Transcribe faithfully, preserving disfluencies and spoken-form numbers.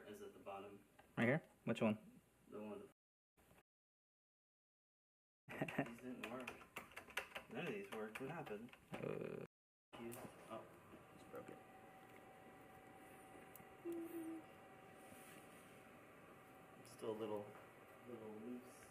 part is at the bottom. Right here? Which one? The one. These didn't work. None of these worked. What happened? Uh, Oh, just broke it. Still a little, little loose.